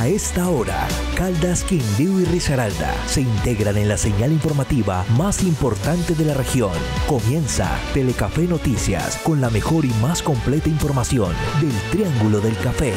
A esta hora, Caldas, Quindío y Risaralda se integran en la señal informativa más importante de la región. Comienza Telecafé Noticias con la mejor y más completa información del Triángulo del Café.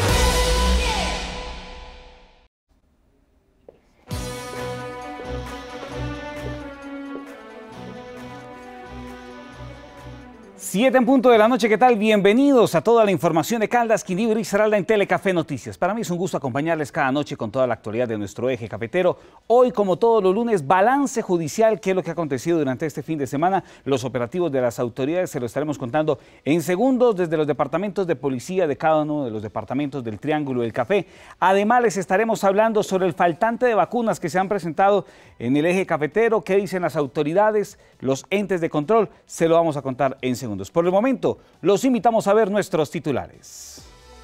Siete en punto de la noche, ¿qué tal? Bienvenidos a toda la información de Caldas, Quindío y Risaralda en Telecafé Noticias. Para mí es un gusto acompañarles cada noche con toda la actualidad de nuestro eje cafetero. Hoy, como todos los lunes, balance judicial, qué es lo que ha acontecido durante este fin de semana. Los operativos de las autoridades se lo estaremos contando en segundos desde los departamentos de policía de cada uno de los departamentos del Triángulo del Café. Además, les estaremos hablando sobre el faltante de vacunas que se han presentado en el eje cafetero, qué dicen las autoridades, los entes de control, se lo vamos a contar en segundos. Por el momento, los invitamos a ver nuestros titulares.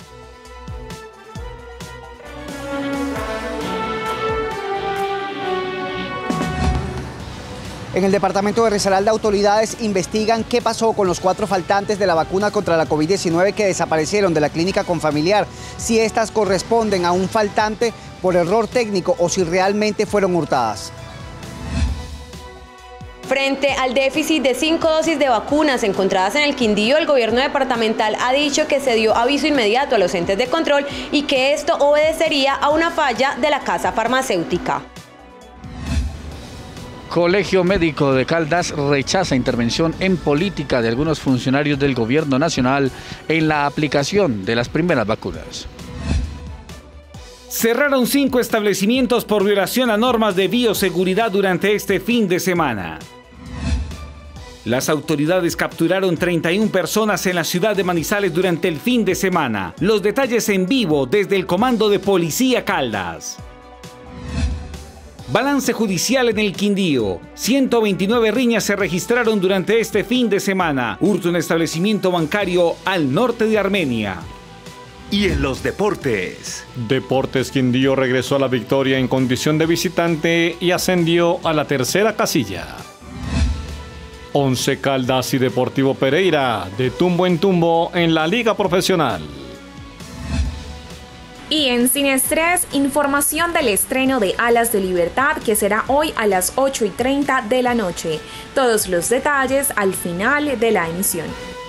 En el departamento de Risaralda, autoridades investigan qué pasó con los 4 faltantes de la vacuna contra la COVID-19 que desaparecieron de la clínica Confamiliar, si estas corresponden a un faltante por error técnico o si realmente fueron hurtadas. Frente al déficit de 5 dosis de vacunas encontradas en el Quindío, el gobierno departamental ha dicho que se dio aviso inmediato a los entes de control y que esto obedecería a una falla de la casa farmacéutica. Colegio Médico de Caldas rechaza intervención en política de algunos funcionarios del gobierno nacional en la aplicación de las primeras vacunas. Cerraron 5 establecimientos por violación a normas de bioseguridad durante este fin de semana. Las autoridades capturaron 31 personas en la ciudad de Manizales durante el fin de semana. Los detalles en vivo desde el Comando de Policía Caldas. Balance judicial en el Quindío. 129 riñas se registraron durante este fin de semana. Hurto en establecimiento bancario al norte de Armenia. Y en los deportes. Deportes Quindío regresó a la victoria en condición de visitante y ascendió a la tercera casilla. Once Caldas y Deportivo Pereira de tumbo en la Liga Profesional. Y en Sin Estrés, información del estreno de Alas de Libertad que será hoy a las 8:30 de la noche. Todos los detalles al final de la emisión.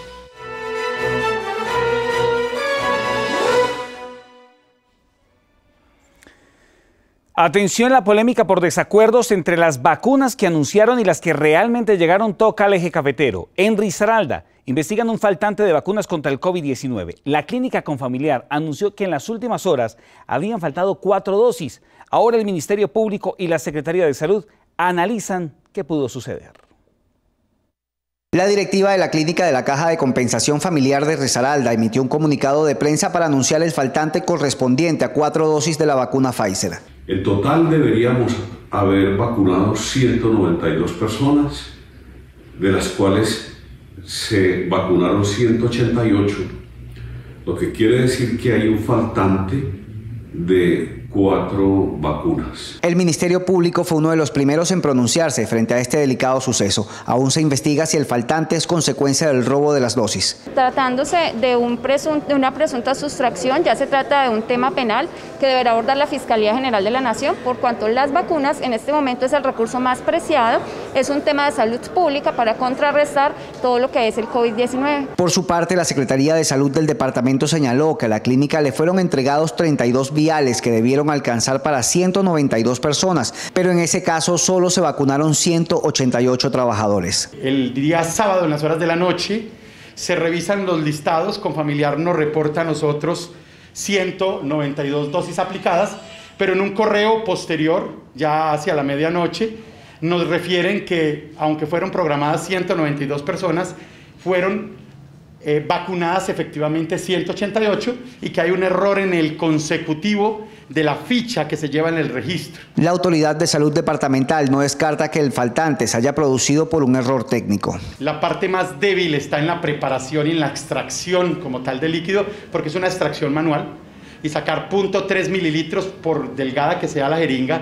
Atención, la polémica por desacuerdos entre las vacunas que anunciaron y las que realmente llegaron toca al eje cafetero. En Risaralda investigan un faltante de vacunas contra el COVID-19. La clínica Confamiliar anunció que en las últimas horas habían faltado 4 dosis. Ahora el Ministerio Público y la Secretaría de Salud analizan qué pudo suceder. La directiva de la Clínica de la Caja de Compensación Familiar de Risaralda emitió un comunicado de prensa para anunciar el faltante correspondiente a 4 dosis de la vacuna Pfizer. En total deberíamos haber vacunado 192 personas, de las cuales se vacunaron 188, lo que quiere decir que hay un faltante de 4 vacunas. El Ministerio Público fue uno de los primeros en pronunciarse frente a este delicado suceso. Aún se investiga si el faltante es consecuencia del robo de las dosis. Tratándose de una presunta sustracción, ya se trata de un tema penal que deberá abordar la Fiscalía General de la Nación, por cuanto las vacunas en este momento es el recurso más preciado, es un tema de salud pública para contrarrestar todo lo que es el COVID-19. Por su parte, la Secretaría de Salud del departamento señaló que a la clínica le fueron entregados 32 viales que debieron alcanzar para 192 personas, pero en ese caso solo se vacunaron 188 trabajadores. El día sábado en las horas de la noche se revisan los listados, Confamiliar nos reporta a nosotros 192 dosis aplicadas, pero en un correo posterior, ya hacia la medianoche, nos refieren que aunque fueron programadas 192 personas, fueron vacunadas efectivamente 188 y que hay un error en el consecutivo de la ficha que se lleva en el registro. La Autoridad de Salud Departamental no descarta que el faltante se haya producido por un error técnico. La parte más débil está en la preparación y en la extracción como tal del líquido, porque es una extracción manual, y sacar 0.3 mililitros por delgada que sea la jeringa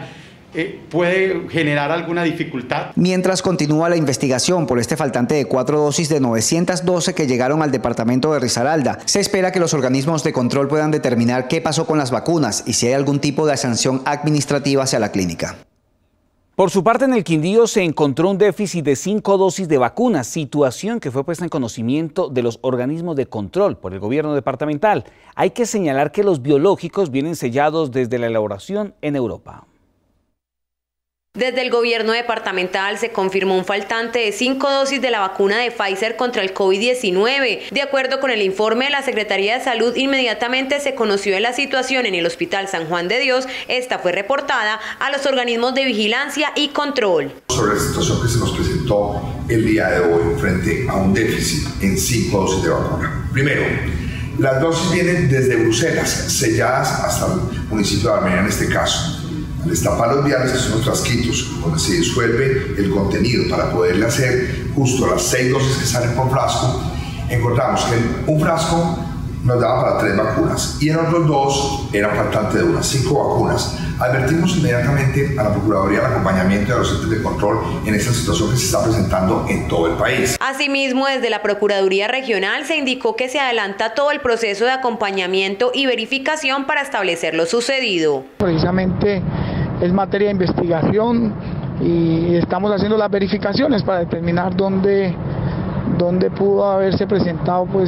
puede generar alguna dificultad. Mientras continúa la investigación por este faltante de 4 dosis de 912 que llegaron al departamento de Risaralda, se espera que los organismos de control puedan determinar qué pasó con las vacunas y si hay algún tipo de sanción administrativa hacia la clínica. Por su parte, en el Quindío se encontró un déficit de 5 dosis de vacunas, situación que fue puesta en conocimiento de los organismos de control por el gobierno departamental. Hay que señalar que los biológicos vienen sellados desde la elaboración en Europa. Desde el gobierno departamental se confirmó un faltante de 5 dosis de la vacuna de Pfizer contra el COVID-19. De acuerdo con el informe de la Secretaría de Salud, inmediatamente se conoció de la situación en el Hospital San Juan de Dios. Esta fue reportada a los organismos de vigilancia y control. Sobre la situación que se nos presentó el día de hoy frente a un déficit en 5 dosis de vacuna. Primero, las dosis vienen desde Bruselas, selladas hasta el municipio de Armenia en este caso. Al destapar los viales, que son los frasquitos donde se disuelve el contenido para poderle hacer justo las 6 dosis que salen por frasco, encontramos que un frasco nos daba para 3 vacunas y en otros 2 era faltante de unas 5 vacunas. Advertimos inmediatamente a la Procuraduría el acompañamiento de los entes de control en esta situación que se está presentando en todo el país. Asimismo, desde la Procuraduría Regional se indicó que se adelanta todo el proceso de acompañamiento y verificación para establecer lo sucedido. Precisamente es materia de investigación y estamos haciendo las verificaciones para determinar dónde pudo haberse presentado pues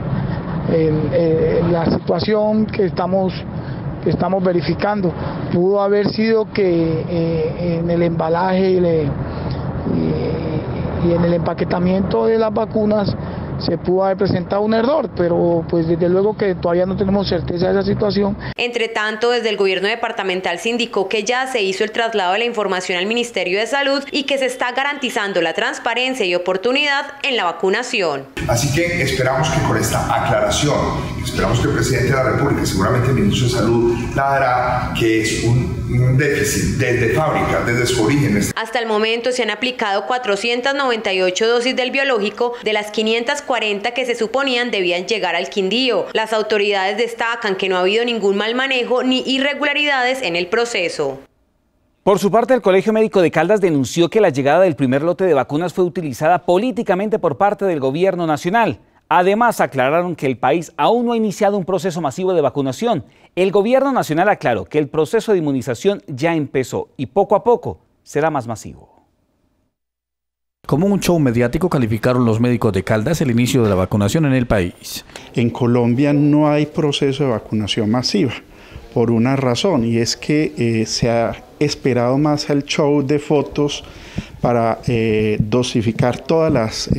la situación que estamos verificando. Pudo haber sido que en el embalaje y en el empaquetamiento de las vacunas se pudo haber presentado un error, pero pues desde luego que todavía no tenemos certeza de esa situación. Entre tanto, desde el gobierno departamental se indicó que ya se hizo el traslado de la información al Ministerio de Salud y que se está garantizando la transparencia y oportunidad en la vacunación. Así que esperamos que con esta aclaración, esperamos que el presidente de la República, seguramente el ministro de Salud, la dará, que es un déficit desde fábrica, desde su origen. Hasta el momento se han aplicado 498 dosis del biológico de las 540 que se suponían debían llegar al Quindío. Las autoridades destacan que no ha habido ningún mal manejo ni irregularidades en el proceso. Por su parte, el Colegio Médico de Caldas denunció que la llegada del primer lote de vacunas fue utilizada políticamente por parte del gobierno nacional. Además, aclararon que el país aún no ha iniciado un proceso masivo de vacunación. El gobierno nacional aclaró que el proceso de inmunización ya empezó y poco a poco será más masivo. Como un show mediático calificaron los médicos de Caldas el inicio de la vacunación en el país. En Colombia no hay proceso de vacunación masiva por una razón, y es que se ha esperado más el show de fotos para dosificar todas las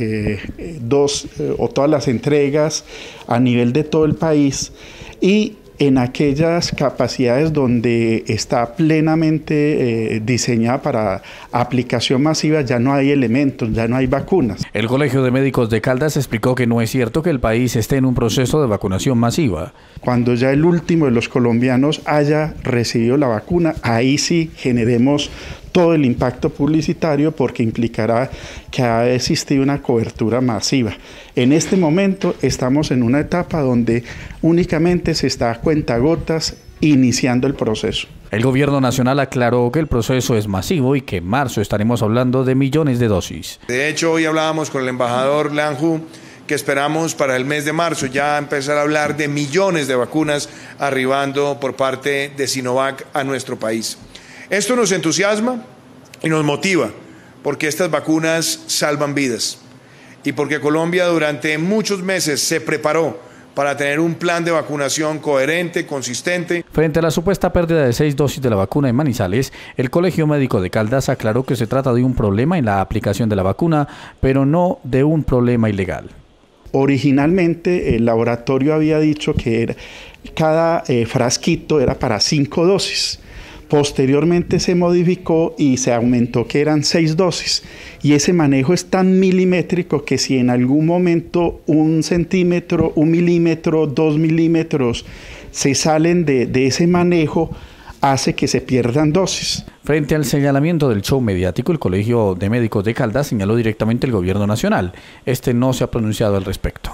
todas las entregas a nivel de todo el país, y en aquellas capacidades donde está plenamente diseñada para aplicación masiva ya no hay elementos, ya no hay vacunas. El Colegio de Médicos de Caldas explicó que no es cierto que el país esté en un proceso de vacunación masiva. Cuando ya el último de los colombianos haya recibido la vacuna, ahí sí generemos todo el impacto publicitario, porque implicará que ha existido una cobertura masiva. En este momento estamos en una etapa donde únicamente se está a cuentagotas iniciando el proceso. El gobierno nacional aclaró que el proceso es masivo y que en marzo estaremos hablando de millones de dosis. De hecho, hoy hablábamos con el embajador Lanju que esperamos para el mes de marzo ya empezar a hablar de millones de vacunas arribando por parte de Sinovac a nuestro país. Esto nos entusiasma y nos motiva, porque estas vacunas salvan vidas y porque Colombia durante muchos meses se preparó para tener un plan de vacunación coherente, consistente. Frente a la supuesta pérdida de 6 dosis de la vacuna en Manizales, el Colegio Médico de Caldas aclaró que se trata de un problema en la aplicación de la vacuna, pero no de un problema ilegal. Originalmente el laboratorio había dicho que cada frasquito era para 5 dosis. Posteriormente se modificó y se aumentó que eran 6 dosis. Y ese manejo es tan milimétrico que si en algún momento 1 centímetro, 1 milímetro, 2 milímetros se salen de ese manejo, hace que se pierdan dosis. Frente al señalamiento del show mediático, el Colegio de Médicos de Caldas señaló directamente el gobierno nacional. Este no se ha pronunciado al respecto.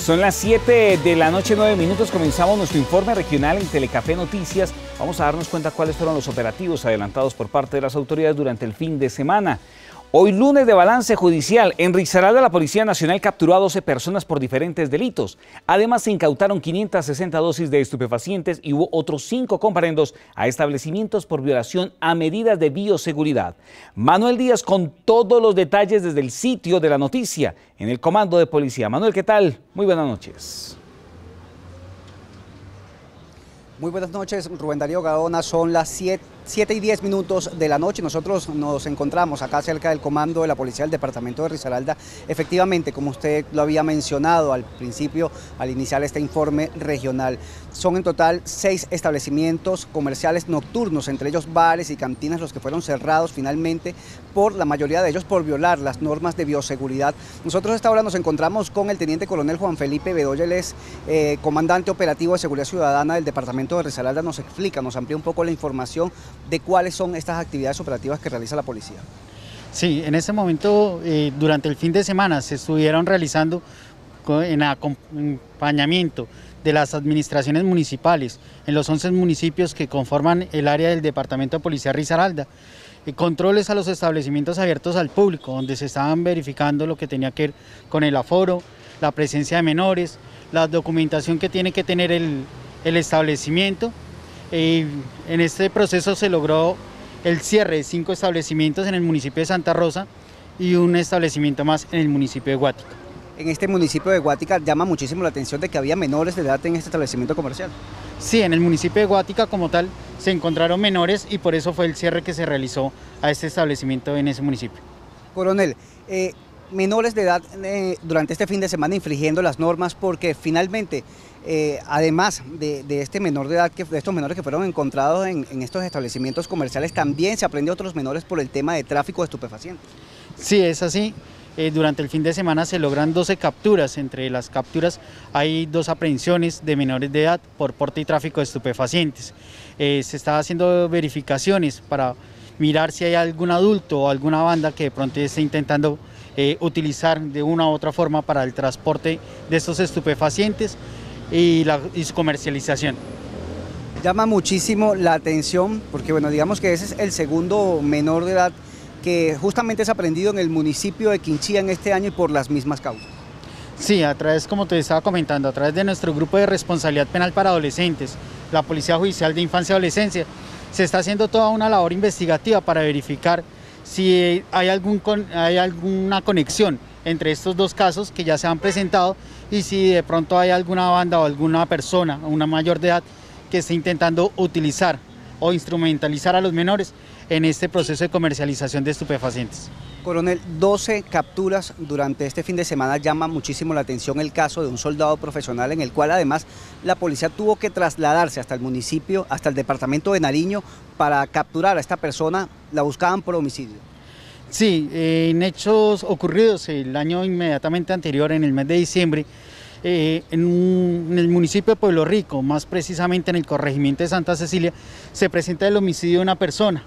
Son las 7 de la noche, 9 minutos. Comenzamos nuestro informe regional en Telecafé Noticias. Vamos a darnos cuenta cuáles fueron los operativos adelantados por parte de las autoridades durante el fin de semana. Hoy lunes de balance judicial, en Risaralda la Policía Nacional capturó a 12 personas por diferentes delitos. Además se incautaron 560 dosis de estupefacientes y hubo otros 5 comparendos a establecimientos por violación a medidas de bioseguridad. Manuel Díaz con todos los detalles desde el sitio de la noticia en el Comando de Policía. Manuel, ¿qué tal? Muy buenas noches. Muy buenas noches, Rubén Darío Gaona. Son las 7:10 de la noche. Nosotros nos encontramos acá cerca del comando de la Policía del Departamento de Risaralda. Efectivamente, como usted lo había mencionado al principio, al iniciar este informe regional, son en total 6 establecimientos comerciales nocturnos, entre ellos bares y cantinas, los que fueron cerrados finalmente por la mayoría de ellos por violar las normas de bioseguridad. Nosotros a esta hora nos encontramos con el teniente coronel Juan Felipe Bedoya, él es comandante operativo de seguridad ciudadana del Departamento de Risaralda. Nos explica, nos amplía un poco la información de cuáles son estas actividades operativas que realiza la policía. Sí, en este momento, durante el fin de semana se estuvieron realizando en acompañamiento de las administraciones municipales en los 11 municipios que conforman el área del Departamento de Policía Risaralda, controles a los establecimientos abiertos al público, donde se estaban verificando lo que tenía que ver con el aforo, la presencia de menores, la documentación que tiene que tener el establecimiento. En este proceso se logró el cierre de 5 establecimientos en el municipio de Santa Rosa y un establecimiento más en el municipio de Guática. En este municipio de Guática llama muchísimo la atención de que había menores de edad en este establecimiento comercial. Sí, en el municipio de Guática como tal se encontraron menores y por eso fue el cierre que se realizó a este establecimiento en ese municipio. Coronel, menores de edad durante este fin de semana infringiendo las normas porque finalmente, además de este menor de edad, de estos menores que fueron encontrados en estos establecimientos comerciales, también se aprende a otros menores por el tema de tráfico de estupefacientes. Sí, es así. Durante el fin de semana se logran 12 capturas. Entre las capturas hay 2 aprehensiones de menores de edad por porte y tráfico de estupefacientes. Se está haciendo verificaciones para mirar si hay algún adulto o alguna banda que de pronto esté intentando utilizar de una u otra forma para el transporte de estos estupefacientes y su comercialización. Llama muchísimo la atención porque, bueno, digamos que ese es el segundo menor de edad que justamente es aprendido en el municipio de Quinchía en este año y por las mismas causas. Sí, a través, como te estaba comentando, a través de nuestro grupo de responsabilidad penal para adolescentes, la Policía Judicial de Infancia y Adolescencia, se está haciendo toda una labor investigativa para verificar si hay alguna conexión entre estos 2 casos que ya se han presentado y si de pronto hay alguna banda o alguna persona, una mayor de edad, que esté intentando utilizar o instrumentalizar a los menores en este proceso de comercialización de estupefacientes. Coronel, 12 capturas durante este fin de semana. Llama muchísimo la atención el caso de un soldado profesional en el cual además la policía tuvo que trasladarse hasta el municipio, hasta el departamento de Nariño para capturar a esta persona. La buscaban por homicidio. Sí, en hechos ocurridos el año inmediatamente anterior, en el mes de diciembre, en el municipio de Pueblo Rico, más precisamente en el corregimiento de Santa Cecilia, se presenta el homicidio de una persona.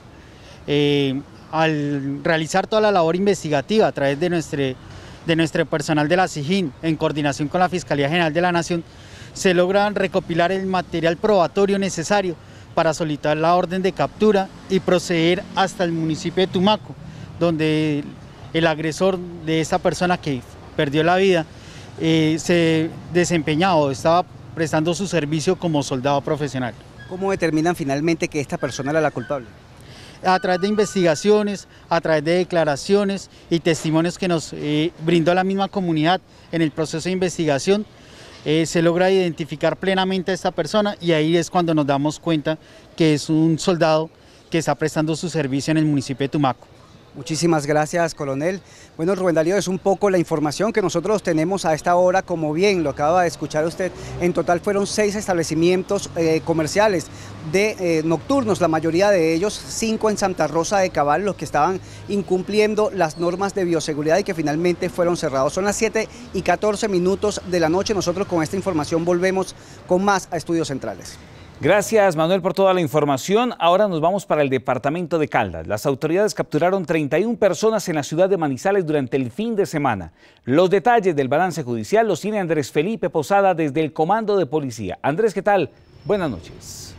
Al realizar toda la labor investigativa a través de nuestro personal de la SIJIN, en coordinación con la Fiscalía General de la Nación, se logra recopilar el material probatorio necesario para solicitar la orden de captura y proceder hasta el municipio de Tumaco, donde el agresor de esta persona que perdió la vida se desempeñaba o estaba prestando su servicio como soldado profesional. ¿Cómo determinan finalmente que esta persona era la culpable? A través de investigaciones, a través de declaraciones y testimonios que nos brindó la misma comunidad en el proceso de investigación, se logra identificar plenamente a esta persona y ahí es cuando nos damos cuenta que es un soldado que está prestando su servicio en el municipio de Tumaco. Muchísimas gracias, coronel. Bueno, Rubén Darío, es un poco la información que nosotros tenemos a esta hora, como bien lo acaba de escuchar usted. En total fueron 6 establecimientos comerciales nocturnos, la mayoría de ellos, 5 en Santa Rosa de Cabal, los que estaban incumpliendo las normas de bioseguridad y que finalmente fueron cerrados. Son las 7:14 de la noche. Nosotros con esta información volvemos con más a Estudios Centrales. Gracias, Manuel, por toda la información. Ahora nos vamos para el departamento de Caldas. Las autoridades capturaron 31 personas en la ciudad de Manizales durante el fin de semana. Los detalles del balance judicial los tiene Andrés Felipe Posada desde el Comando de Policía. Andrés, ¿qué tal? Buenas noches.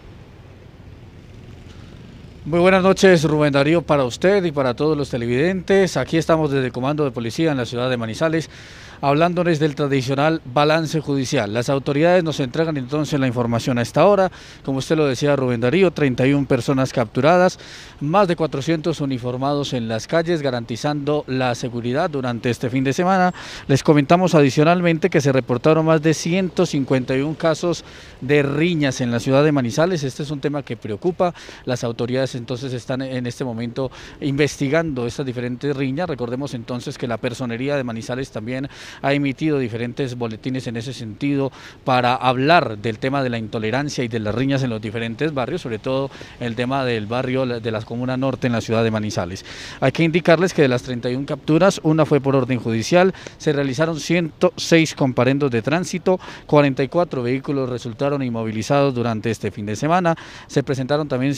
Muy buenas noches, Rubén Darío, para usted y para todos los televidentes. Aquí estamos desde el Comando de Policía en la ciudad de Manizales, hablándoles del tradicional balance judicial. Las autoridades nos entregan entonces la información a esta hora. Como usted lo decía, Rubén Darío, 31 personas capturadas, más de 400 uniformados en las calles, garantizando la seguridad durante este fin de semana. Les comentamos adicionalmente que se reportaron más de 151 casos de riñas en la ciudad de Manizales. Este es un tema que preocupa. Las autoridades entonces están en este momento investigando estas diferentes riñas. Recordemos entonces que la Personería de Manizales también ha emitido diferentes boletines en ese sentido para hablar del tema de la intolerancia y de las riñas en los diferentes barrios, sobre todo el tema del barrio de la Comuna Norte en la ciudad de Manizales. Hay que indicarles que de las 31 capturas, una fue por orden judicial, se realizaron 106 comparendos de tránsito, 44 vehículos resultaron inmovilizados durante este fin de semana, se presentaron también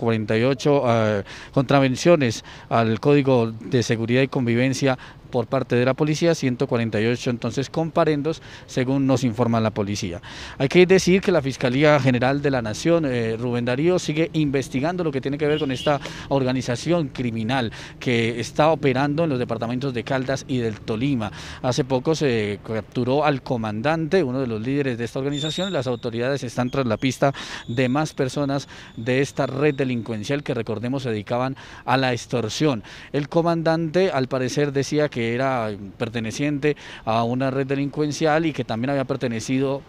148 contravenciones al Código de Seguridad y Convivencia por parte de la policía, 148 entonces comparendos, según nos informa la policía. Hay que decir que la Fiscalía General de la Nación, Rubén Darío, sigue investigando lo que tiene que ver con esta organización criminal que está operando en los departamentos de Caldas y del Tolima. Hace poco se capturó al comandante, uno de los líderes de esta organización, y las autoridades están tras la pista de más personas de esta red delincuencial que, recordemos, se dedicaban a la extorsión. El comandante, al parecer, decía que era perteneciente a una red delincuencial y que también había pertenecido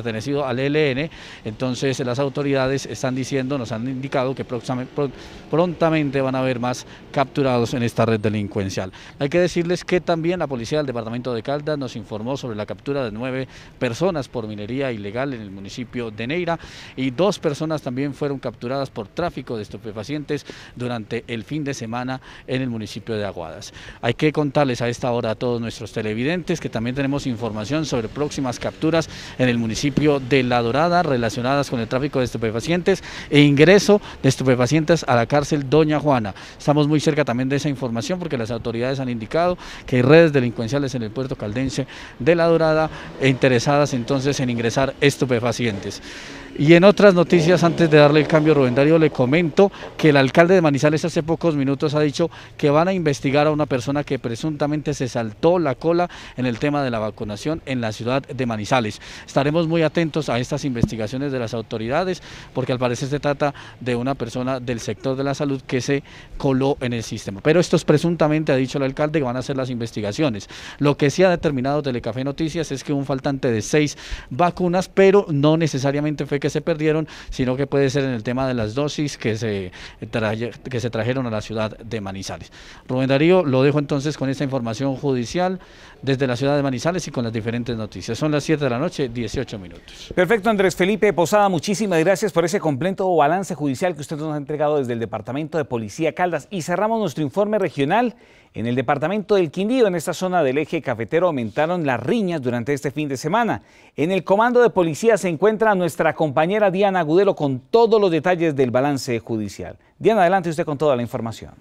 al ELN. Entonces las autoridades están diciendo, nos han indicado que prontamente van a haber más capturados en esta red delincuencial. Hay que decirles que también la policía del departamento de Caldas nos informó sobre la captura de 9 personas por minería ilegal en el municipio de Neira, y 2 personas también fueron capturadas por tráfico de estupefacientes durante el fin de semana en el municipio de Aguadas. Hay que contarles a esta hora a todos nuestros televidentes que también tenemos información sobre próximas capturas en el municipio de La Dorada relacionadas con el tráfico de estupefacientes e ingreso de estupefacientes a la cárcel Doña Juana. Estamos muy cerca también de esa información porque las autoridades han indicado que hay redes delincuenciales en el puerto caldense de La Dorada interesadas entonces en ingresar estupefacientes. Y en otras noticias, antes de darle el cambio, Rubén Darío, le comento que el alcalde de Manizales hace pocos minutos ha dicho que van a investigar a una persona que presuntamente se saltó la cola en el tema de la vacunación en la ciudad de Manizales. Estaremos muy atentos a estas investigaciones de las autoridades porque al parecer se trata de una persona del sector de la salud que se coló en el sistema. Pero esto es presuntamente, ha dicho el alcalde, que van a hacer las investigaciones. Lo que sí ha determinado Telecafé Noticias es que un faltante de 6 vacunas, pero no necesariamente fue que se perdieron, sino que puede ser en el tema de las dosis que se trajeron a la ciudad de Manizales. Rubén Darío, lo dejo entonces con esta información judicial desde la ciudad de Manizales y con las diferentes noticias. Son las 7 de la noche, 18 minutos. Perfecto, Andrés Felipe Posada, muchísimas gracias por ese completo balance judicial que usted nos ha entregado desde el Departamento de Policía Caldas. Y cerramos nuestro informe regional. En el departamento del Quindío, en esta zona del eje cafetero, aumentaron las riñas durante este fin de semana. En el comando de policía se encuentra nuestra compañera Diana Agudelo con todos los detalles del balance judicial. Diana, adelante usted con toda la información.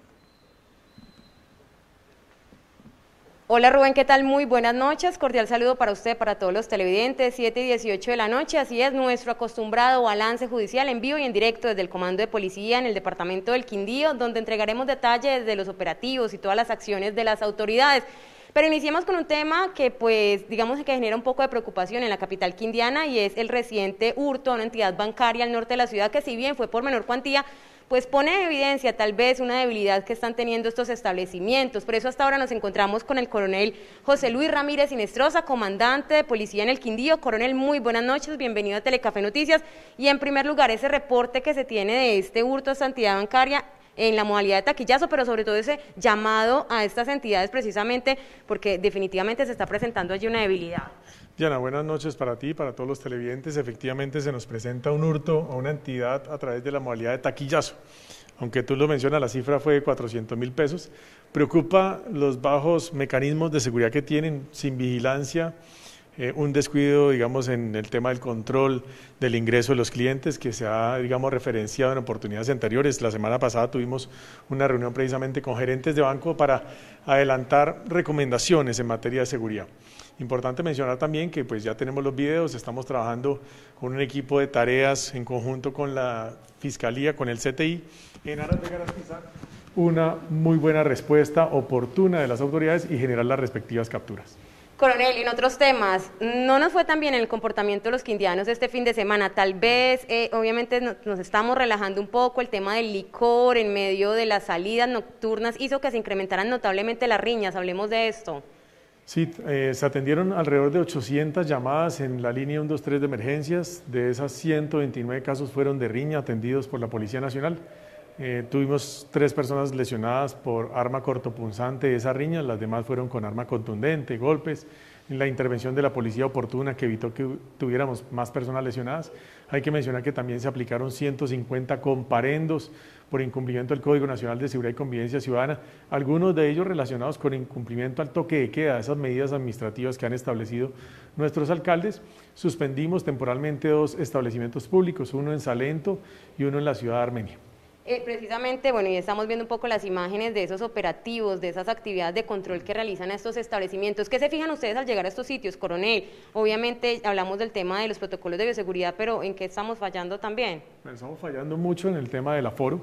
Hola Rubén, ¿qué tal? Muy buenas noches, cordial saludo para usted, para todos los televidentes, 7 y 18 de la noche, así es, nuestro acostumbrado balance judicial en vivo y en directo desde el Comando de Policía en el departamento del Quindío, donde entregaremos detalles de los operativos y todas las acciones de las autoridades. Pero iniciemos con un tema que pues digamos que genera un poco de preocupación en la capital quindiana y es el reciente hurto a una entidad bancaria al norte de la ciudad que si bien fue por menor cuantía, pues pone en evidencia tal vez una debilidad que están teniendo estos establecimientos. Por eso hasta ahora nos encontramos con el coronel José Luis Ramírez Sinestrosa, comandante de policía en el Quindío. Coronel, muy buenas noches, bienvenido a Telecafé Noticias. Y en primer lugar, ese reporte que se tiene de este hurto a esta entidad bancaria en la modalidad de taquillazo, pero sobre todo ese llamado a estas entidades precisamente porque definitivamente se está presentando allí una debilidad. Diana, buenas noches para ti y para todos los televidentes. Efectivamente se nos presenta un hurto a una entidad a través de la modalidad de taquillazo. Aunque tú lo mencionas, la cifra fue de 400.000 pesos. Preocupa los bajos mecanismos de seguridad que tienen, sin vigilancia, un descuido, digamos, en el tema del control del ingreso de los clientes que se ha, digamos, referenciado en oportunidades anteriores. La semana pasada tuvimos una reunión precisamente con gerentes de banco para adelantar recomendaciones en materia de seguridad. Importante mencionar también que pues ya tenemos los videos, estamos trabajando con un equipo de tareas en conjunto con la Fiscalía, con el CTI, en aras de garantizar una muy buena respuesta oportuna de las autoridades y generar las respectivas capturas. Coronel, y en otros temas, no nos fue tan bien el comportamiento de los quindianos este fin de semana. Tal vez, obviamente, nos estamos relajando un poco. El tema del licor en medio de las salidas nocturnas hizo que se incrementaran notablemente las riñas. Hablemos de esto. Sí, se atendieron alrededor de 800 llamadas en la línea 123 de emergencias. De esas 129 casos fueron de riña atendidos por la Policía Nacional. Tuvimos 3 personas lesionadas por arma cortopunzante de esa riña, las demás fueron con arma contundente, golpes. La intervención de la policía oportuna que evitó que tuviéramos más personas lesionadas. Hay que mencionar que también se aplicaron 150 comparendos por incumplimiento del Código Nacional de Seguridad y Convivencia Ciudadana, algunos de ellos relacionados con incumplimiento al toque de queda, esas medidas administrativas que han establecido nuestros alcaldes. Suspendimos temporalmente 2 establecimientos públicos, uno en Salento y uno en la ciudad de Armenia. Precisamente, bueno, y estamos viendo un poco las imágenes de esos operativos, de esas actividades de control que realizan estos establecimientos. ¿Qué se fijan ustedes al llegar a estos sitios, coronel? Obviamente hablamos del tema de los protocolos de bioseguridad, pero ¿en qué estamos fallando también? Estamos fallando mucho en el tema del aforo.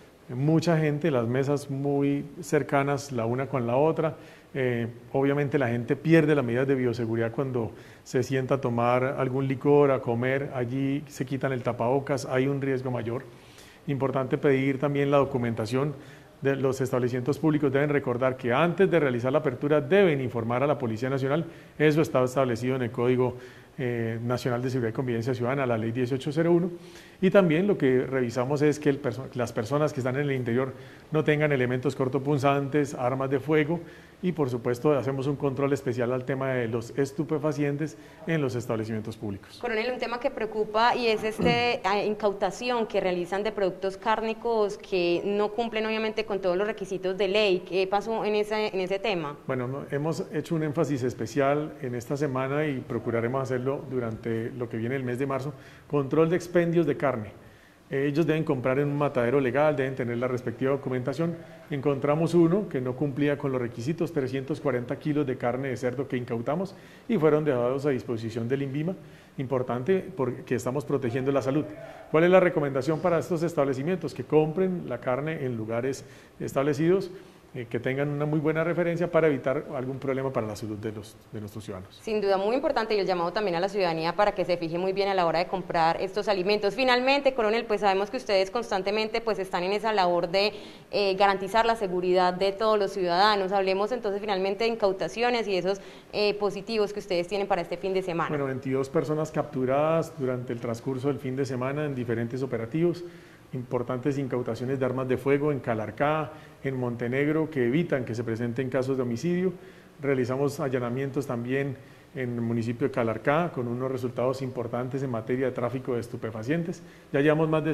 Mucha gente, las mesas muy cercanas la una con la otra. Obviamente la gente pierde las medidas de bioseguridad cuando se sienta a tomar algún licor, a comer. Allí se quitan el tapabocas, hay un riesgo mayor. Importante pedir también la documentación de los establecimientos públicos. Deben recordar que antes de realizar la apertura deben informar a la Policía Nacional. Eso está establecido en el Código Nacional de Seguridad y Convivencia Ciudadana, la Ley 1801. Y también lo que revisamos es que las personas que están en el interior no tengan elementos cortopunzantes, armas de fuego, y por supuesto hacemos un control especial al tema de los estupefacientes en los establecimientos públicos. Coronel, un tema que preocupa y es esta incautación que realizan de productos cárnicos que no cumplen obviamente con todos los requisitos de ley. ¿Qué pasó en ese tema? Bueno, hemos hecho un énfasis especial en esta semana y procuraremos hacerlo durante lo que viene el mes de marzo. Control de expendios de carne. Ellos deben comprar en un matadero legal, deben tener la respectiva documentación. Encontramos uno que no cumplía con los requisitos, 340 kilos de carne de cerdo que incautamos y fueron dejados a disposición del INVIMA. Importante porque estamos protegiendo la salud. ¿Cuál es la recomendación para estos establecimientos? Que compren la carne en lugares establecidos, que tengan una muy buena referencia para evitar algún problema para la salud de nuestros ciudadanos. Sin duda, muy importante, y el llamado también a la ciudadanía para que se fije muy bien a la hora de comprar estos alimentos. Finalmente, coronel, pues sabemos que ustedes constantemente pues están en esa labor de garantizar la seguridad de todos los ciudadanos. Hablemos entonces finalmente de incautaciones y esos positivos que ustedes tienen para este fin de semana. Bueno, 22 personas capturadas durante el transcurso del fin de semana en diferentes operativos. Importantes incautaciones de armas de fuego en Calarcá, en Montenegro, que evitan que se presenten casos de homicidio. Realizamos allanamientos también en el municipio de Calarcá, con unos resultados importantes en materia de tráfico de estupefacientes. Ya llevamos más de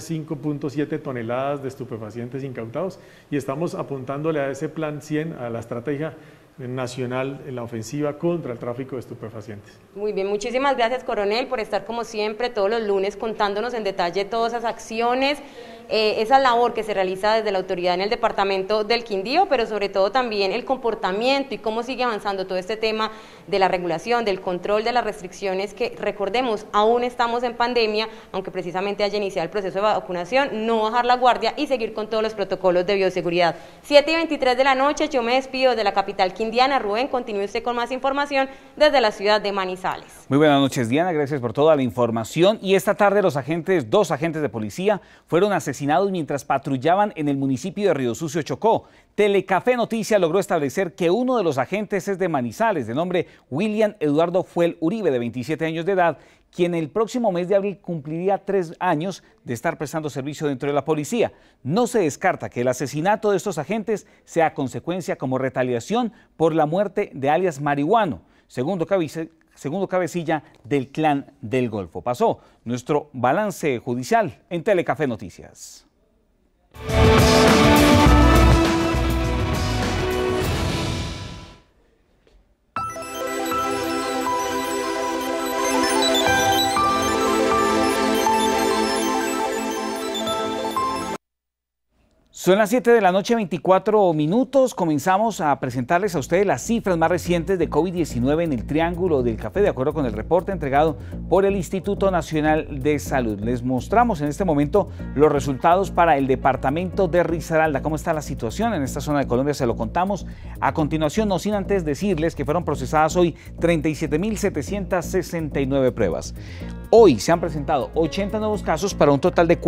5.7 toneladas de estupefacientes incautados y estamos apuntándole a ese plan 100, a la estrategia nacional en la ofensiva contra el tráfico de estupefacientes. Muy bien, muchísimas gracias, coronel, por estar como siempre todos los lunes contándonos en detalle todas esas acciones, esa labor que se realiza desde la autoridad en el departamento del Quindío, pero sobre todo también el comportamiento y cómo sigue avanzando todo este tema de la regulación, del control de las restricciones que, recordemos, aún estamos en pandemia, aunque precisamente haya iniciado el proceso de vacunación, no bajar la guardia y seguir con todos los protocolos de bioseguridad. 7:23 de la noche, yo me despido de la capital quindiana. Rubén, continúe usted con más información desde la ciudad de Manizales. Muy buenas noches, Diana, gracias por toda la información. Y esta tarde dos agentes de policía fueron asesinados mientras patrullaban en el municipio de Río Sucio, Chocó. Telecafé Noticias logró establecer que uno de los agentes es de Manizales, de nombre William Eduardo Fuel Uribe, de 27 años de edad, quien el próximo mes de abril cumpliría 3 años de estar prestando servicio dentro de la policía. No se descarta que el asesinato de estos agentes sea consecuencia como retaliación por la muerte de alias Marihuano, segundo cabecilla del Clan del Golfo. Pasó nuestro balance judicial en Telecafé Noticias. Son las 7 de la noche, 24 minutos. Comenzamos a presentarles a ustedes las cifras más recientes de COVID-19 en el Triángulo del Café, de acuerdo con el reporte entregado por el Instituto Nacional de Salud. Les mostramos en este momento los resultados para el departamento de Risaralda. ¿Cómo está la situación en esta zona de Colombia? Se lo contamos a continuación, no sin antes decirles que fueron procesadas hoy 37.769 pruebas. Hoy se han presentado 80 nuevos casos para un total de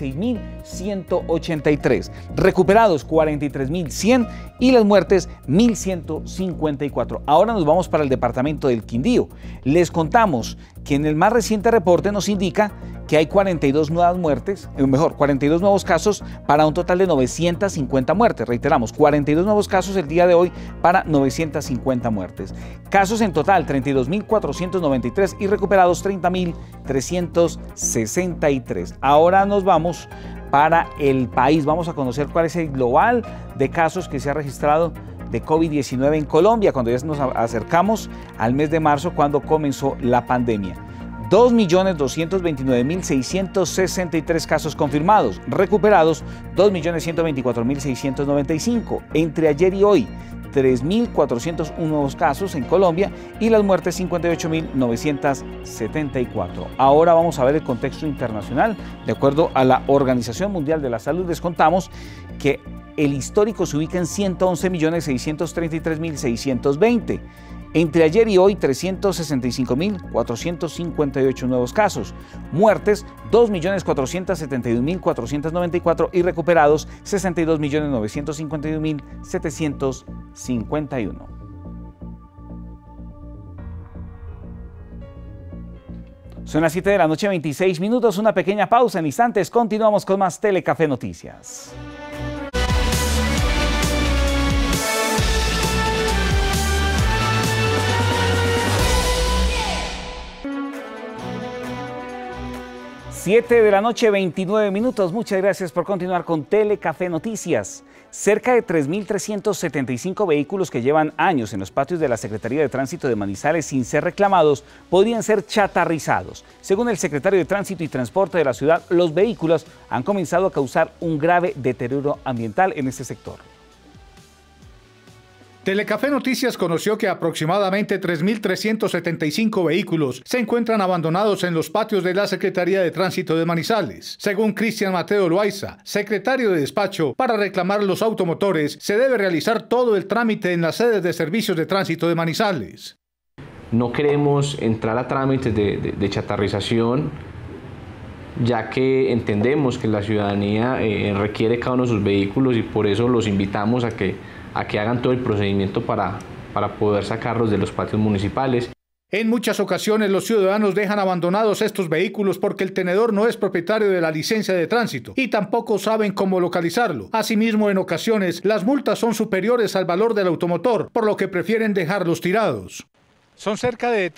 46.183. Recuperados 43.100 y las muertes 1.154. Ahora nos vamos para el departamento del Quindío. Les contamos que en el más reciente reporte nos indica que hay 42 nuevas muertes, 42 nuevos casos para un total de 950 muertes. Reiteramos, 42 nuevos casos el día de hoy para 950 muertes. Casos en total 32.493 y recuperados 30.363. Ahora nos vamos para el país. Vamos a conocer cuál es el global de casos que se ha registrado de COVID-19 en Colombia, cuando ya nos acercamos al mes de marzo, cuando comenzó la pandemia. 2.229.663 casos confirmados, recuperados 2.124.695. Entre ayer y hoy, 3.401 nuevos casos en Colombia y las muertes 58.974. Ahora vamos a ver el contexto internacional. De acuerdo a la Organización Mundial de la Salud, les contamos que el histórico se ubica en 111.633.620. Entre ayer y hoy, 365.458 nuevos casos, muertes 2.471.494 y recuperados 62.951.751. Son las 7 de la noche, 26 minutos, una pequeña pausa. En instantes continuamos con más Telecafé Noticias. Siete de la noche, 29 minutos. Muchas gracias por continuar con Telecafé Noticias. Cerca de 3.375 vehículos que llevan años en los patios de la Secretaría de Tránsito de Manizales sin ser reclamados podrían ser chatarrizados. Según el secretario de Tránsito y Transporte de la ciudad, los vehículos han comenzado a causar un grave deterioro ambiental en este sector. Telecafé Noticias conoció que aproximadamente 3.375 vehículos se encuentran abandonados en los patios de la Secretaría de Tránsito de Manizales. Según Cristian Mateo Loaiza, secretario de despacho, para reclamar los automotores se debe realizar todo el trámite en las sedes de servicios de tránsito de Manizales. No queremos entrar a trámites de chatarrización, ya que entendemos que la ciudadanía requiere cada uno de sus vehículos y por eso los invitamos a que hagan todo el procedimiento para poder sacarlos de los patios municipales. En muchas ocasiones los ciudadanos dejan abandonados estos vehículos porque el tenedor no es propietario de la licencia de tránsito y tampoco saben cómo localizarlo. Asimismo, en ocasiones las multas son superiores al valor del automotor, por lo que prefieren dejarlos tirados. Son cerca de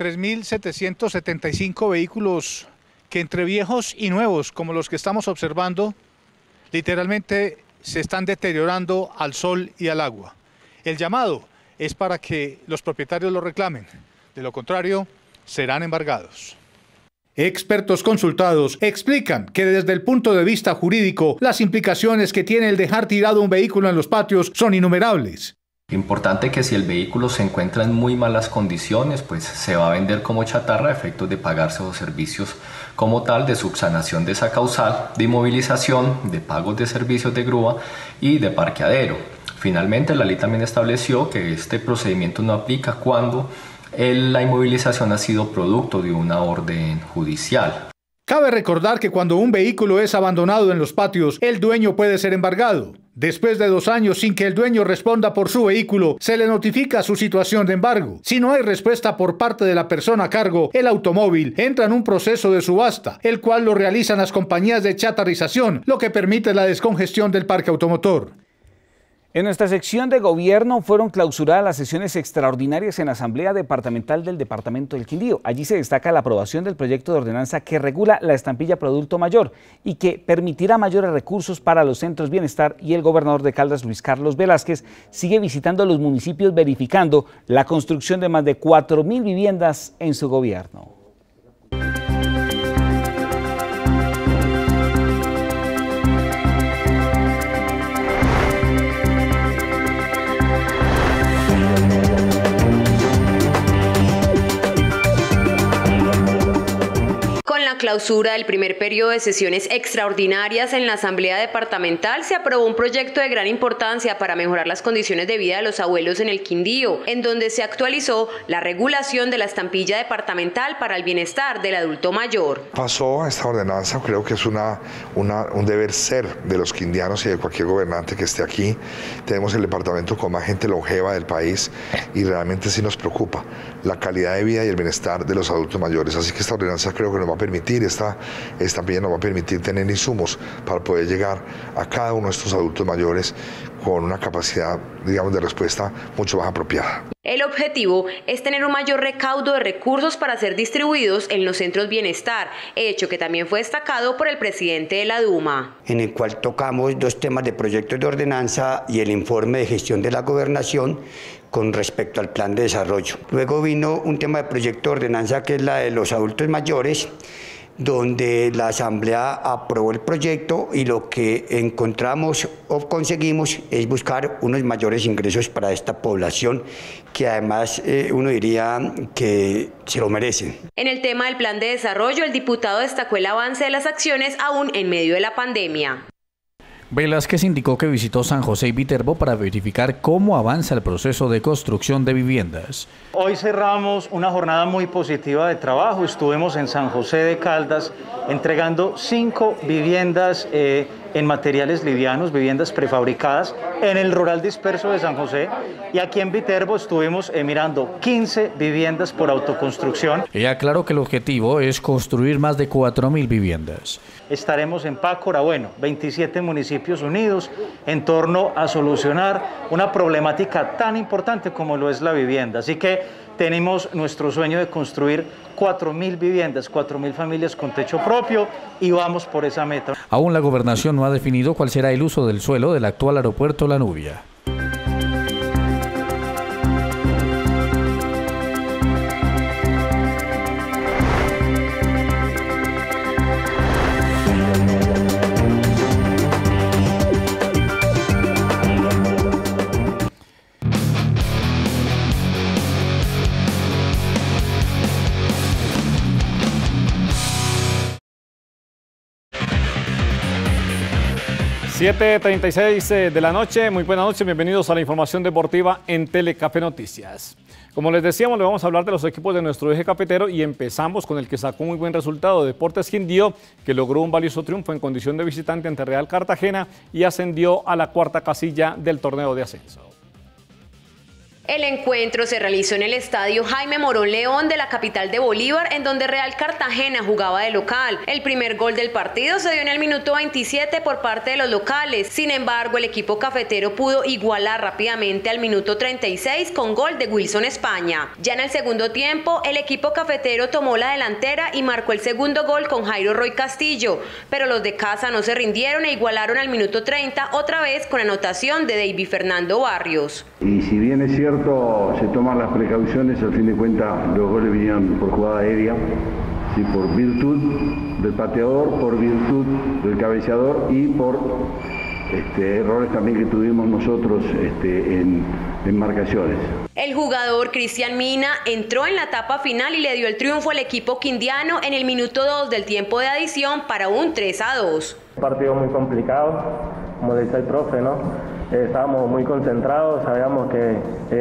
3.775 vehículos que, entre viejos y nuevos, como los que estamos observando, literalmente se están deteriorando al sol y al agua. El llamado es para que los propietarios lo reclamen, de lo contrario serán embargados. Expertos consultados explican que desde el punto de vista jurídico, las implicaciones que tiene el dejar tirado un vehículo en los patios son innumerables. Importante que si el vehículo se encuentra en muy malas condiciones, pues se va a vender como chatarra a efectos de pagarse los servicios como tal de subsanación de esa causal, de inmovilización, de pagos de servicios de grúa y de parqueadero. Finalmente, la ley también estableció que este procedimiento no aplica cuando la inmovilización ha sido producto de una orden judicial. Cabe recordar que cuando un vehículo es abandonado en los patios, el dueño puede ser embargado. Después de 2 años sin que el dueño responda por su vehículo, se le notifica su situación de embargo. Si no hay respuesta por parte de la persona a cargo, el automóvil entra en un proceso de subasta, el cual lo realizan las compañías de chatarrización, lo que permite la descongestión del parque automotor. En nuestra sección de gobierno fueron clausuradas las sesiones extraordinarias en la Asamblea Departamental del Departamento del Quindío. Allí se destaca la aprobación del proyecto de ordenanza que regula la estampilla por adulto mayor y que permitirá mayores recursos para los centros bienestar, y el gobernador de Caldas, Luis Carlos Velázquez, sigue visitando los municipios verificando la construcción de más de 4.000 viviendas en su gobierno. clausura del primer periodo de sesiones extraordinarias en la Asamblea Departamental se aprobó un proyecto de gran importancia para mejorar las condiciones de vida de los abuelos en el Quindío, en donde se actualizó la regulación de la estampilla departamental para el bienestar del adulto mayor. Pasó a esta ordenanza, creo que es un deber ser de los quindianos y de cualquier gobernante que esté aquí. Tenemos el departamento con más gente longeva del país y realmente sí nos preocupa la calidad de vida y el bienestar de los adultos mayores. Así que esta ordenanza creo que nos va a permitir, esta estampilla nos va a permitir tener insumos para poder llegar a cada uno de estos adultos mayores con una capacidad, digamos, de respuesta mucho más apropiada. El objetivo es tener un mayor recaudo de recursos para ser distribuidos en los centros bienestar, hecho que también fue destacado por el presidente de la Duma. En el cual tocamos dos temas de proyectos de ordenanza y el informe de gestión de la gobernación con respecto al plan de desarrollo. Luego vino un tema de proyecto de ordenanza que es la de los adultos mayores, donde la Asamblea aprobó el proyecto y lo que encontramos o conseguimos es buscar unos mayores ingresos para esta población que además uno diría que se lo merecen. En el tema del plan de desarrollo, el diputado destacó el avance de las acciones aún en medio de la pandemia. Velázquez indicó que visitó San José y Viterbo para verificar cómo avanza el proceso de construcción de viviendas. Hoy cerramos una jornada muy positiva de trabajo. Estuvimos en San José de Caldas entregando 5 viviendas en materiales livianos, viviendas prefabricadas, en el rural disperso de San José. Y aquí en Viterbo estuvimos mirando 15 viviendas por autoconstrucción. Ella aclaró que el objetivo es construir más de 4.000 viviendas. Estaremos en Pácora, 27 municipios unidos en torno a solucionar una problemática tan importante como lo es la vivienda. Así que tenemos nuestro sueño de construir 4.000 viviendas, 4.000 familias con techo propio y vamos por esa meta. Aún la gobernación no ha definido cuál será el uso del suelo del actual aeropuerto La Nubia. ...7:36 de la noche, muy buenas noches, bienvenidos a la información deportiva en Telecafé Noticias. Como les decíamos, le vamos a hablar de los equipos de nuestro eje cafetero y empezamos con el que sacó muy buen resultado, Deportes Quindío, que logró un valioso triunfo en condición de visitante ante Real Cartagena y ascendió a la 4ª casilla del torneo de ascenso. El encuentro se realizó en el estadio Jaime Morón León de la capital de Bolívar, en donde Real Cartagena jugaba de local. El primer gol del partido se dio en el minuto 27 por parte de los locales. Sin embargo, el equipo cafetero pudo igualar rápidamente al minuto 36 con gol de Wilson España. Ya en el segundo tiempo, el equipo cafetero tomó la delantera y marcó el segundo gol con Jairo Roy Castillo, pero los de casa no se rindieron e igualaron al minuto 30 otra vez con anotación de David Fernando Barrios. Y si bien es cierto, se toman las precauciones, al fin de cuentas los goles vinieron por jugada aérea, ¿sí? Por virtud del pateador, por virtud del cabeceador y por errores también que tuvimos nosotros en marcaciones. El jugador Cristian Mina entró en la etapa final y le dio el triunfo al equipo quindiano en el minuto 2 del tiempo de adición para un 3-2. Un partido muy complicado, como dice el profe, ¿no? Estábamos muy concentrados, sabíamos que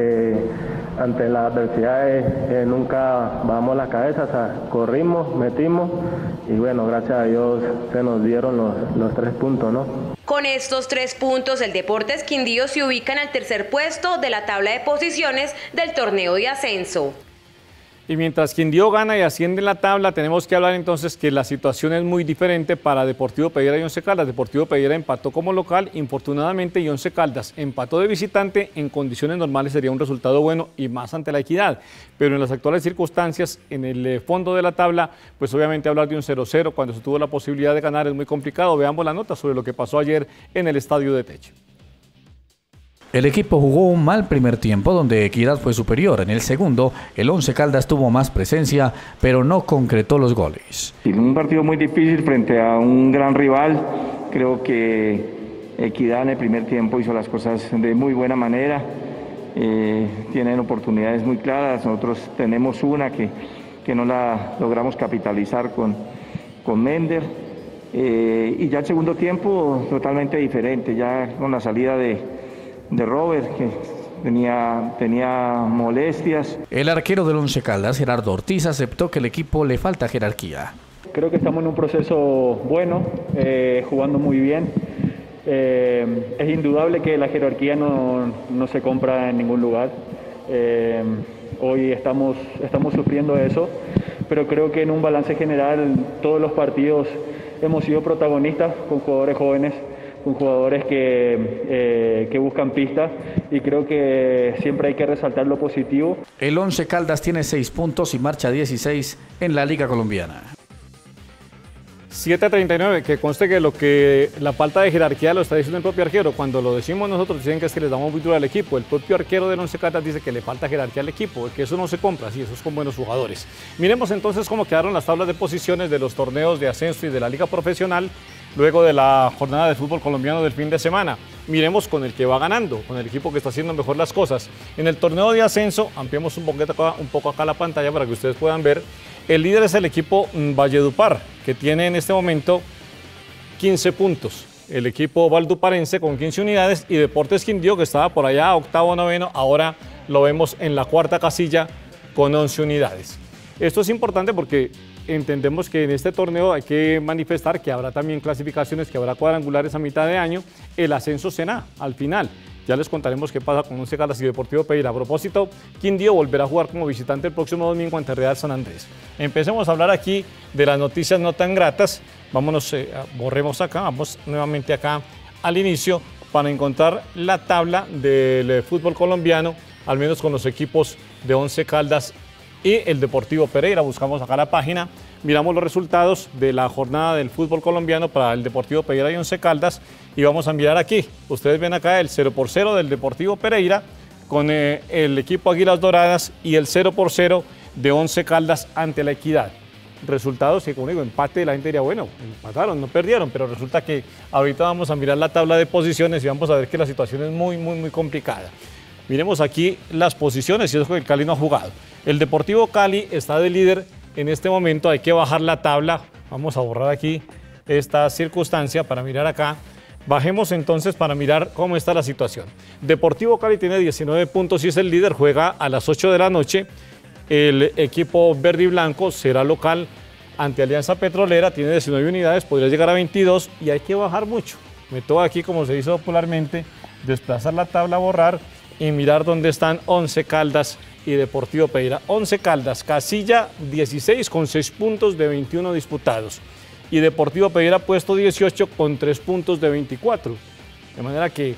ante las adversidades nunca bajamos la cabeza, o sea, corrimos, metimos y bueno, gracias a Dios se nos dieron los 3 puntos, ¿no? Con estos 3 puntos, el Deportes Quindío se ubica en el tercer puesto de la tabla de posiciones del torneo de ascenso. Y mientras Quindío gana y asciende en la tabla, tenemos que hablar entonces que la situación es muy diferente para Deportivo Pereira y Once Caldas. Deportivo Pereira empató como local, infortunadamente, y Once Caldas empató de visitante. En condiciones normales sería un resultado bueno y más ante la Equidad. Pero en las actuales circunstancias, en el fondo de la tabla, pues obviamente hablar de un 0-0 cuando se tuvo la posibilidad de ganar es muy complicado. Veamos la nota sobre lo que pasó ayer en el Estadio de Techo. El equipo jugó un mal primer tiempo donde Equidad fue superior. En el segundo, el Once Caldas tuvo más presencia, pero no concretó los goles. Un partido muy difícil frente a un gran rival. Creo que Equidad en el primer tiempo hizo las cosas de muy buena manera. Tienen oportunidades muy claras. Nosotros tenemos una que no la logramos capitalizar con con Mender, y ya el segundo tiempo totalmente diferente, ya con la salida de Robert, que tenía molestias. El arquero del Once Caldas, Gerardo Ortiz, aceptó que el equipo le falta jerarquía. Creo que estamos en un proceso bueno, jugando muy bien. Es indudable que la jerarquía no se compra en ningún lugar. Hoy estamos sufriendo eso, pero creo que en un balance general todos los partidos hemos sido protagonistas con jugadores jóvenes, con jugadores que buscan pistas, y creo que siempre hay que resaltar lo positivo. El Once Caldas tiene 6 puntos y marcha 16 en la Liga Colombiana. 7:39, que conste que la falta de jerarquía lo está diciendo el propio arquero. Cuando lo decimos nosotros, dicen que es que les damos muy duro al equipo. El propio arquero del Once Caldas dice que le falta jerarquía al equipo, que eso no se compra, sí, eso es con buenos jugadores. Miremos entonces cómo quedaron las tablas de posiciones de los torneos de ascenso y de la Liga Profesional luego de la jornada de fútbol colombiano del fin de semana. Miremos con el que va ganando, con el equipo que está haciendo mejor las cosas. En el torneo de ascenso, ampliemos un poco acá la pantalla para que ustedes puedan ver. El líder es el equipo Valledupar, que tiene en este momento 15 puntos. El equipo valduparense con 15 unidades y Deportes Quindío, que estaba por allá octavo, noveno, ahora lo vemos en la cuarta casilla con 11 unidades. Esto es importante porque entendemos que en este torneo hay que manifestar que habrá también clasificaciones, que habrá cuadrangulares a mitad de año. El ascenso será al final. Ya les contaremos qué pasa con Once Caldas y Deportivo Pereira. A propósito, Quindío volverá a jugar como visitante el próximo domingo ante Real San Andrés. Empecemos a hablar aquí de las noticias no tan gratas. Vámonos, borremos acá, vamos nuevamente acá al inicio para encontrar la tabla del fútbol colombiano, al menos con los equipos de Once Caldas y el Deportivo Pereira. Buscamos acá la página, miramos los resultados de la jornada del fútbol colombiano para el Deportivo Pereira y Once Caldas y vamos a mirar aquí. Ustedes ven acá el 0-0 del Deportivo Pereira con el equipo Águilas Doradas y el 0-0 de Once Caldas ante La Equidad. Resultados que, como digo, empate, la gente diría, bueno, empataron, no perdieron, pero resulta que ahorita vamos a mirar la tabla de posiciones y vamos a ver que la situación es muy complicada. Miremos aquí las posiciones y eso es que el Cali no ha jugado. El Deportivo Cali está de líder en este momento, hay que bajar la tabla. Vamos a borrar aquí esta circunstancia para mirar acá. Bajemos entonces para mirar cómo está la situación. Deportivo Cali tiene 19 puntos y es el líder, juega a las 8 de la noche. El equipo verde y blanco será local ante Alianza Petrolera, tiene 19 unidades, podría llegar a 22 y hay que bajar mucho. Me toca aquí, como se hizo popularmente, desplazar la tabla, borrar y mirar dónde están Once Caldas y Deportivo Pereira. Once Caldas, casilla 16 con 6 puntos de 21 disputados. Y Deportivo Pereira puesto 18 con 3 puntos de 24. De manera que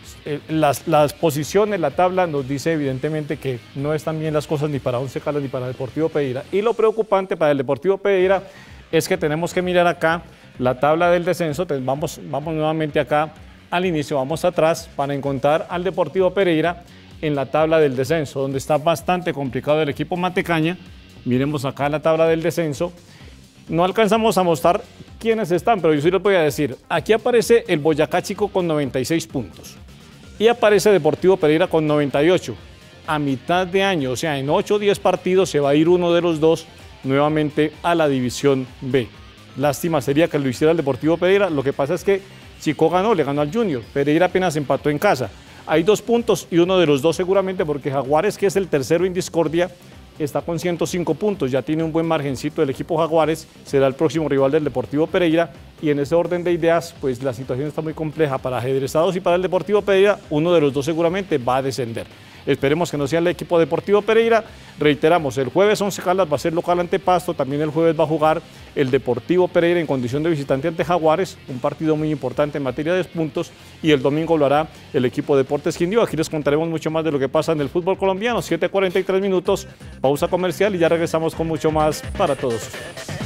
las posiciones, la tabla nos dice evidentemente que no están bien las cosas ni para Once Caldas ni para Deportivo Pereira. Y lo preocupante para el Deportivo Pereira es que tenemos que mirar acá la tabla del descenso. Vamos nuevamente acá al inicio, vamos atrás para encontrar al Deportivo Pereira en la tabla del descenso, donde está bastante complicado el equipo Matecaña. Miremos acá la tabla del descenso. No alcanzamos a mostrar quiénes están, pero yo sí les voy a decir. Aquí aparece el Boyacá Chico con 96 puntos y aparece Deportivo Pereira con 98. A mitad de año, o sea, en 8 o 10 partidos se va a ir uno de los dos nuevamente a la División B. Lástima sería que lo hiciera el Deportivo Pereira. Lo que pasa es que Chico le ganó al Junior. Pereira apenas empató en casa. Hay 2 puntos y uno de los dos seguramente porque Jaguares, que es el tercero en discordia, está con 105 puntos, ya tiene un buen margencito el equipo Jaguares, será el próximo rival del Deportivo Pereira y en ese orden de ideas, pues la situación está muy compleja para Ajedrezados y para el Deportivo Pereira, uno de los dos seguramente va a descender. Esperemos que no sea el equipo Deportivo Pereira. Reiteramos, el jueves Once Caldas va a ser local ante Pasto, también el jueves va a jugar el Deportivo Pereira en condición de visitante ante Jaguares, un partido muy importante en materia de puntos, y el domingo lo hará el equipo Deportes Quindío. Aquí les contaremos mucho más de lo que pasa en el fútbol colombiano. 7:43 minutos, pausa comercial y ya regresamos con mucho más para todos ustedes.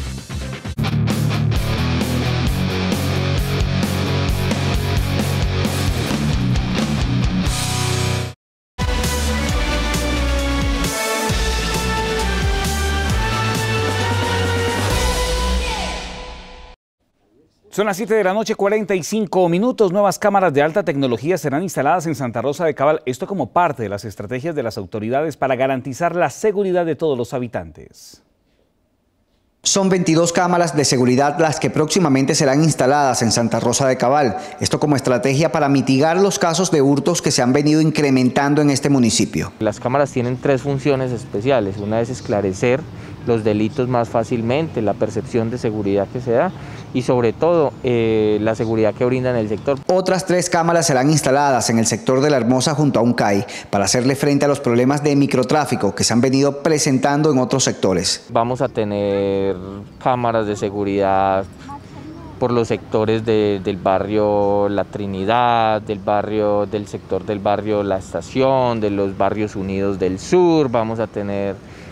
Son las 7 de la noche, 45 minutos. Nuevas cámaras de alta tecnología serán instaladas en Santa Rosa de Cabal. Esto como parte de las estrategias de las autoridades para garantizar la seguridad de todos los habitantes. Son 22 cámaras de seguridad las que próximamente serán instaladas en Santa Rosa de Cabal. Esto como estrategia para mitigar los casos de hurtos que se han venido incrementando en este municipio. Las cámaras tienen 3 funciones especiales. Una es esclarecer los delitos más fácilmente, la percepción de seguridad que se da y sobre todo la seguridad que brinda en el sector. Otras 3 cámaras serán instaladas en el sector de La Hermosa junto a un CAI para hacerle frente a los problemas de microtráfico que se han venido presentando en otros sectores. Vamos a tener cámaras de seguridad por los sectores del barrio La Trinidad, del sector del barrio La Estación, de los barrios unidos del sur. Vamos a tener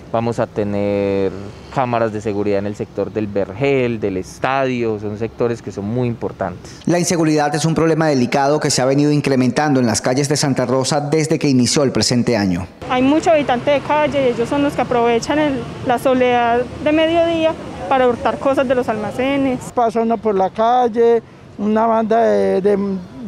cámaras de seguridad en el sector del Vergel, del estadio, son sectores que son muy importantes. La inseguridad es un problema delicado que se ha venido incrementando en las calles de Santa Rosa desde que inició el presente año. Hay muchos habitantes de calle y ellos son los que aprovechan la soledad de mediodía para hurtar cosas de los almacenes. Pasa uno por la calle, una banda de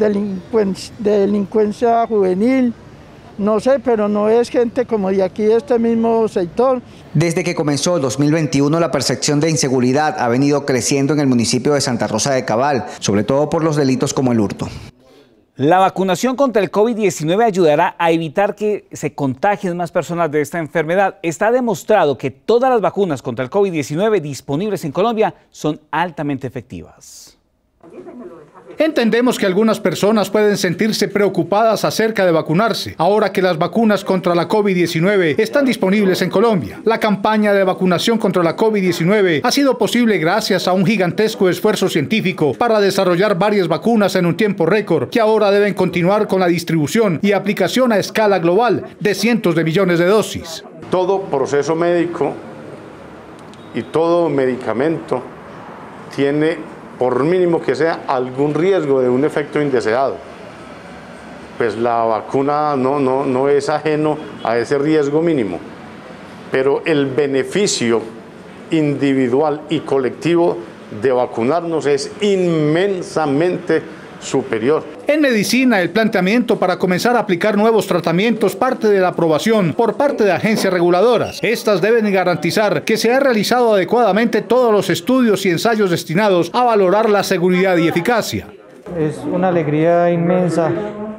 delincuencia juvenil. No sé, pero no es gente como de aquí, de este mismo sector. Desde que comenzó el 2021, la percepción de inseguridad ha venido creciendo en el municipio de Santa Rosa de Cabal, sobre todo por los delitos como el hurto. La vacunación contra el COVID-19 ayudará a evitar que se contagien más personas de esta enfermedad. Está demostrado que todas las vacunas contra el COVID-19 disponibles en Colombia son altamente efectivas. Entendemos que algunas personas pueden sentirse preocupadas acerca de vacunarse, ahora que las vacunas contra la COVID-19 están disponibles en Colombia. La campaña de vacunación contra la COVID-19 ha sido posible gracias a un gigantesco esfuerzo científico para desarrollar varias vacunas en un tiempo récord, que ahora deben continuar con la distribución y aplicación a escala global de cientos de millones de dosis. Todo proceso médico y todo medicamento tiene, por mínimo que sea, algún riesgo de un efecto indeseado. Pues la vacuna no es ajeno a ese riesgo mínimo, pero el beneficio individual y colectivo de vacunarnos es inmensamente superior. En medicina, el planteamiento para comenzar a aplicar nuevos tratamientos parte de la aprobación por parte de agencias reguladoras. Estas deben garantizar que se han realizado adecuadamente todos los estudios y ensayos destinados a valorar la seguridad y eficacia. Es una alegría inmensa,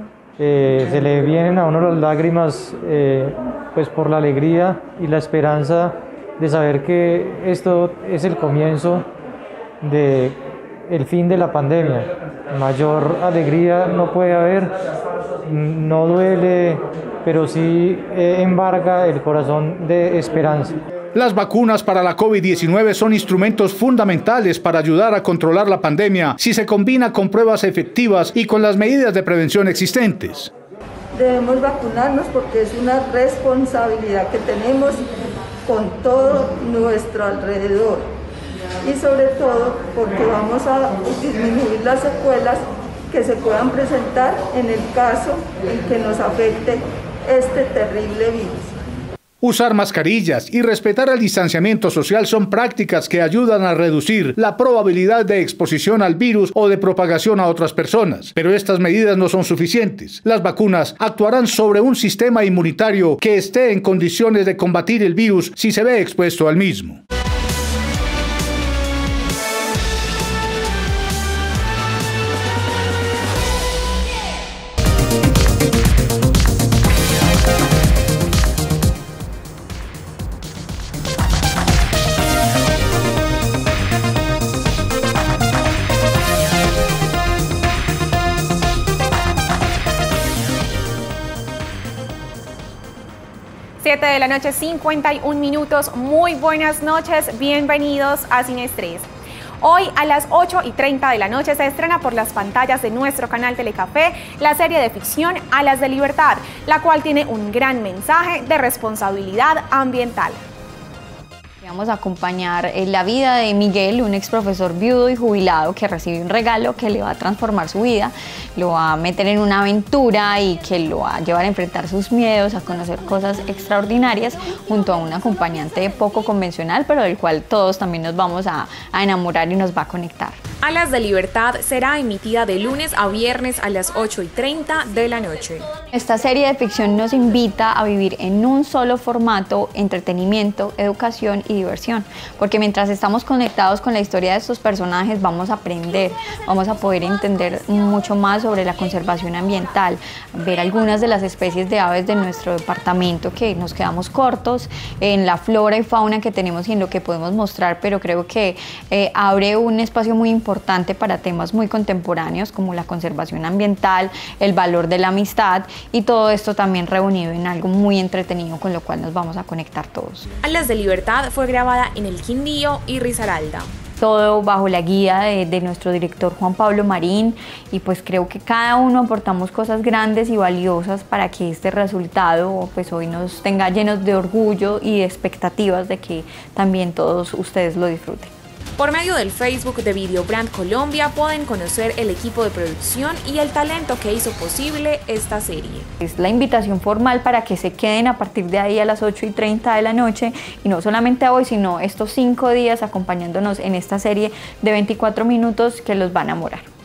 se le vienen a uno las lágrimas pues por la alegría y la esperanza de saber que esto es el comienzo de el fin de la pandemia. Mayor alegría no puede haber, no duele, pero sí embarga el corazón de esperanza. Las vacunas para la COVID-19 son instrumentos fundamentales para ayudar a controlar la pandemia si se combina con pruebas efectivas y con las medidas de prevención existentes. Debemos vacunarnos porque es una responsabilidad que tenemos con todo nuestro alrededor. Y sobre todo porque vamos a disminuir las secuelas que se puedan presentar en el caso en que nos afecte este terrible virus. Usar mascarillas y respetar el distanciamiento social son prácticas que ayudan a reducir la probabilidad de exposición al virus o de propagación a otras personas. Pero estas medidas no son suficientes. Las vacunas actuarán sobre un sistema inmunitario que esté en condiciones de combatir el virus si se ve expuesto al mismo. De la noche, 51 minutos. Muy buenas noches, bienvenidos a Sin Estrés. Hoy a las 8:30 de la noche se estrena por las pantallas de nuestro canal Telecafé la serie de ficción Alas de Libertad, la cual tiene un gran mensaje de responsabilidad ambiental. Vamos a acompañar la vida de Miguel, un ex profesor viudo y jubilado que recibe un regalo que le va a transformar su vida, lo va a meter en una aventura y que lo va a llevar a enfrentar sus miedos, a conocer cosas extraordinarias junto a un acompañante poco convencional, pero del cual todos también nos vamos a enamorar y nos va a conectar. Alas de Libertad será emitida de lunes a viernes a las 8:30 de la noche. Esta serie de ficción nos invita a vivir en un solo formato: entretenimiento, educación y diversión, porque mientras estamos conectados con la historia de estos personajes vamos a aprender, vamos a poder entender mucho más sobre la conservación ambiental, ver algunas de las especies de aves de nuestro departamento que nos quedamos cortos en la flora y fauna que tenemos y en lo que podemos mostrar, pero creo que abre un espacio muy importante para temas muy contemporáneos como la conservación ambiental, el valor de la amistad y todo esto también reunido en algo muy entretenido con lo cual nos vamos a conectar todos. Alas de Libertad fue grabada en el Quindío y Risaralda. Todo bajo la guía de nuestro director Juan Pablo Marín, y pues creo que cada uno aportamos cosas grandes y valiosas para que este resultado pues hoy nos tenga llenos de orgullo y de expectativas de que también todos ustedes lo disfruten. Por medio del Facebook de Videobrand Colombia pueden conocer el equipo de producción y el talento que hizo posible esta serie. Es la invitación formal para que se queden a partir de ahí a las 8:30 de la noche, y no solamente hoy, sino estos 5 días acompañándonos en esta serie de 24 minutos que los van a enamorar.